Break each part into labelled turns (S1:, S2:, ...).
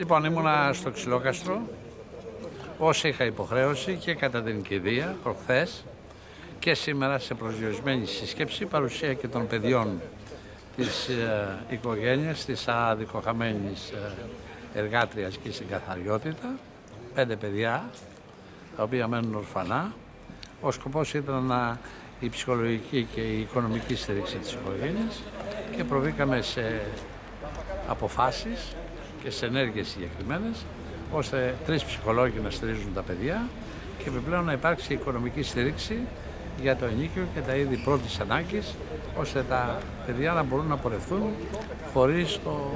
S1: Λοιπόν, ήμουνα στο Ξυλόκαστρο, όσο είχα υποχρέωση και κατά την κηδεία προχθές και σήμερα σε προσδιορισμένη σύσκεψη, παρουσία και των παιδιών της οικογένειας, της αδικοχαμένης εργάτριας και στην καθαριότητα, 5 παιδιά, τα οποία μένουν ορφανά. Ο σκοπός ήταν η ψυχολογική και η οικονομική στήριξη της οικογένειας και προβήκαμε σε αποφάσεις και σε ενέργειες συγκεκριμένες, ώστε 3 ψυχολόγοι να στηρίζουν τα παιδιά και επιπλέον να υπάρξει οικονομική στήριξη για το ενοίκιο και τα είδη πρώτης ανάγκης, ώστε τα παιδιά να μπορούν να πορευθούν χωρίς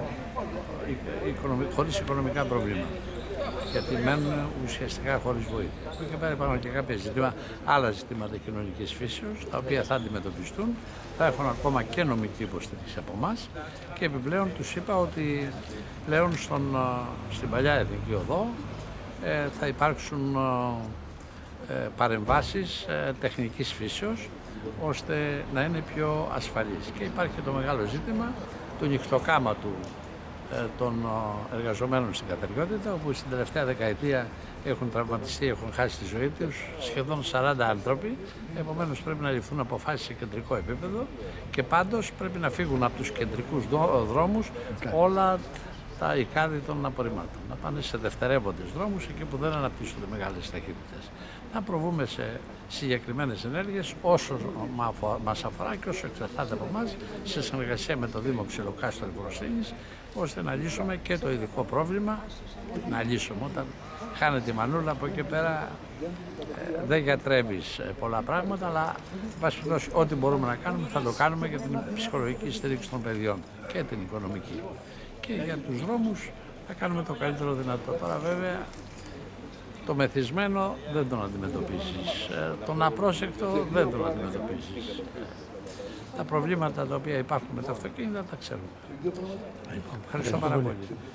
S1: οικονομικά προβλήματα. Γιατί μένουν ουσιαστικά χωρίς βοήθεια. Από εκεί και πέρα υπάρχουν και κάποια άλλα ζητήματα κοινωνικής φύσεως, τα οποία θα αντιμετωπιστούν, θα έχουν ακόμα και νομική υποστήριξη από εμάς και επιπλέον τους είπα ότι πλέον στην παλιά Εθνική Οδό θα υπάρξουν παρεμβάσεις τεχνικής φύσεως, ώστε να είναι πιο ασφαλής. Και υπάρχει και το μεγάλο ζήτημα του νυχτοκάματου των εργαζομένων στην καθαριότητα, όπου στην τελευταία δεκαετία έχουν τραυματιστεί, έχουν χάσει τη ζωή τους σχεδόν 40 άνθρωποι. Επομένως πρέπει να ληφθούν αποφάσεις σε κεντρικό επίπεδο και πάντως πρέπει να φύγουν από τους κεντρικούς δρόμους όλα τα εικάδη των απορριμμάτων. Να πάνε σε δευτερεύοντες δρόμους, εκεί που δεν αναπτύσσονται μεγάλες ταχύτητες. Να προβούμε σε συγκεκριμένες ενέργειες όσο μας αφορά και όσο εξαρτάται από εμάς, σε συνεργασία με το Δήμο Ξυλοκάστρο Ευφροσύνης, ώστε να λύσουμε και το ειδικό πρόβλημα. Να λύσουμε όταν χάνεται η μανούλα, από εκεί πέρα δεν γιατρεύεις πολλά πράγματα, αλλά ό,τι μπορούμε να κάνουμε θα το κάνουμε για την ψυχολογική στήριξη των παιδιών και την οικονομική. Και για τους δρόμους θα κάνουμε το καλύτερο δυνατό. Τώρα βέβαια το μεθυσμένο δεν τον αντιμετωπίζεις, τον απρόσεκτο δεν τον αντιμετωπίζεις. Τα προβλήματα τα οποία υπάρχουν με τα αυτοκίνητα τα ξέρουμε. Ευχαριστώ πάρα πολύ.